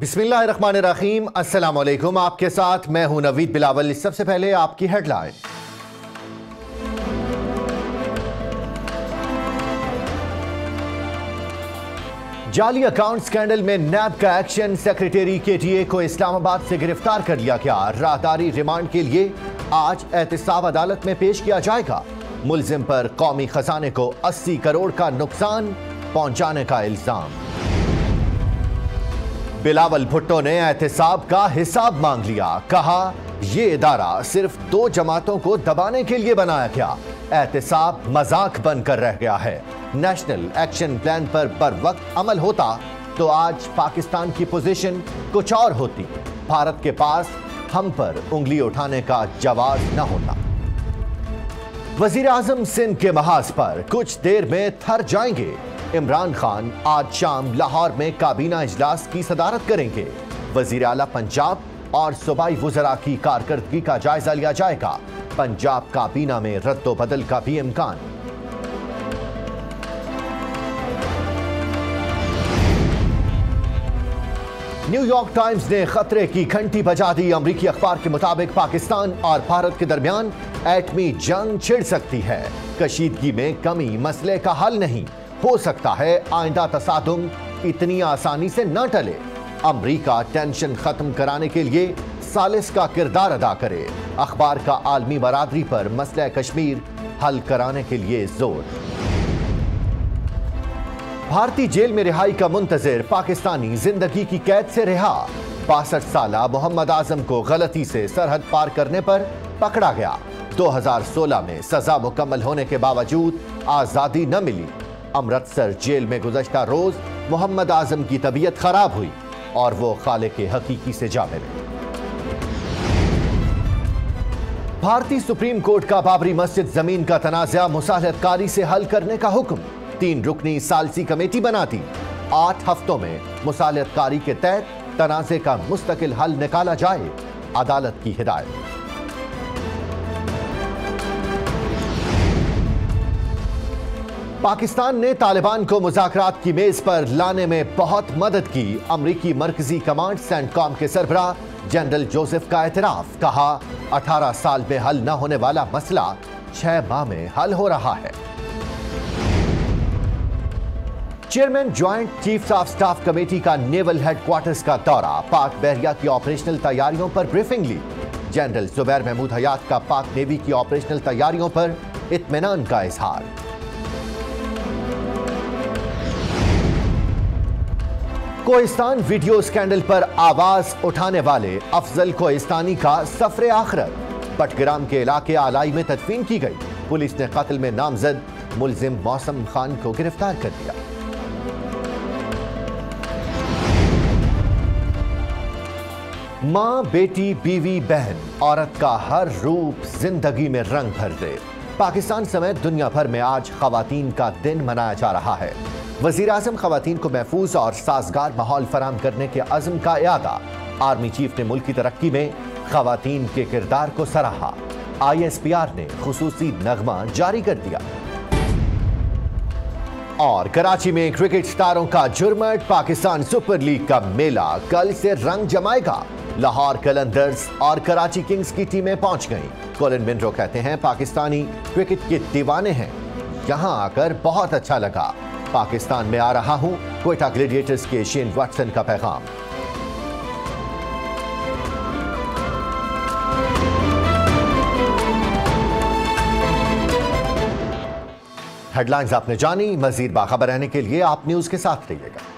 बिस्मिल्लाहिर्रहमानिर्रहीम, अस्सलाम वालेकुम। आपके साथ मैं हूं नवीद बिलावल। सबसे पहले आपकी हेडलाइन। जाली अकाउंट स्कैंडल में नैब का एक्शन, सेक्रेटरी केटीए को इस्लामाबाद से गिरफ्तार कर लिया गया। राहदारी रिमांड के लिए आज एहतसाब अदालत में पेश किया जाएगा। मुलजिम पर कौमी खजाने को 80 करोड़ का नुकसान पहुंचाने का इल्जाम। बिलावल भुट्टो ने एहतसाब का हिसाब मांग लिया। कहा यह इदारा सिर्फ 2 जमातों को दबाने के लिए बनाया गया। एहतसाब मजाक बनकर रह गया है। नेशनल एक्शन प्लान पर वक्त अमल होता तो आज पाकिस्तान की पोजीशन कुछ और होती। भारत के पास हम पर उंगली उठाने का जवाब न होता। वजीर आजम सिंध के महाज पर कुछ देर में थर जाएंगे। इमरान खान आज शाम लाहौर में काबीना इजलास की सदारत करेंगे। वजीर आला पंजाब और सूबाई वुज़रा की कारकर्दगी का जायजा लिया जाएगा। पंजाब काबीना में रद्दोबदल का भी इम्कान। न्यूयॉर्क टाइम्स ने खतरे की घंटी बजा दी। अमरीकी अखबार के मुताबिक पाकिस्तान और भारत के दरमियान एटमी जंग छिड़ सकती है। कशीदगी में कमी मसले का हल नहीं हो सकता है। आइंदा तसादुम इतनी आसानी से न टले। अमरीका टेंशन खत्म कराने के लिए सालिस का किरदार अदा करे। अखबार का आलमी बरादरी पर मसला कश्मीर हल कराने के लिए जोर। भारतीय जेल में रिहाई का मुंतजिर पाकिस्तानी जिंदगी की कैद से रिहा। 62 साला मोहम्मद आजम को गलती से सरहद पार करने पर पकड़ा गया। 2016 में सजा मुकम्मल होने के बावजूद आजादी न मिली। अमृतसर जेल में गुज़श्ता रोज मोहम्मद आजम की तबीयत खराब हुई और वो खालिक हकीकी से जा मिले। भारतीय सुप्रीम कोर्ट का बाबरी मस्जिद जमीन का तनाज़ा मुसालहतकारी से हल करने का हुक्म। 3 रुकनी सालसी कमेटी बना दी। 8 हफ्तों में मुसालहतकारी के तहत तनाज़े का मुस्तकिल हल निकाला जाए, अदालत की हिदायत। पाकिस्तान ने तालिबान को मुज़ाकरात की मेज पर लाने में बहुत मदद की। अमरीकी मरकजी कमांड सेंटकॉम के सरबराह जनरल जोसेफ का एतराफ। कहा 18 साल में हल न होने वाला मसला 6 माह में हल हो रहा है। Chairman joint chiefs of staff committee का नेवल हेडक्वार्टर्स का दौरा। पाक बहरिया की ऑपरेशनल तैयारियों पर ब्रीफिंग ली। जनरल जुबैर महमूद हयात का पाक नेवी की ऑपरेशनल तैयारियों पर इत्मीनान का इजहार। कोहिस्तान वीडियो स्कैंडल पर आवाज उठाने वाले अफजल कोहिस्तानी का सफरे आखिरत। बटग्राम के इलाके आलाई में तदफीन की गई। पुलिस ने कत्ल में नामजद मुलजिम मौसम खान को गिरफ्तार कर लिया। मां, बेटी, बीवी, बहन, औरत का हर रूप जिंदगी में रंग भर दे। पाकिस्तान समेत दुनिया भर में आज खवातीन का दिन मनाया जा रहा है। वजीर आजम खवातीन को महफूज और साजगार माहौल फराम करने के अज़्म का इरादा। आर्मी चीफ ने मुल्क की तरक्की में खवातीन के किरदार को सराहा। ISPR ने खुसूसी नगमा जारी कर दिया। और कराची में क्रिकेट सितारों का जुर्मट। पाकिस्तान सुपर लीग का मेला कल से रंग जमाएगा। लाहौर कलंदर्स और कराची किंग्स की टीमें पहुंच गईं। कोलिन मिनरो कहते हैं पाकिस्तानी क्रिकेट के दीवाने हैं, यहां आकर बहुत अच्छा लगा। पाकिस्तान में आ रहा हूं, क्वेटा ग्लेडिएटर्स के शेन वाटसन का पैगाम। हेडलाइंस आपने जानी। मजीद बाखबर रहने के लिए आप न्यूज के साथ रहिएगा।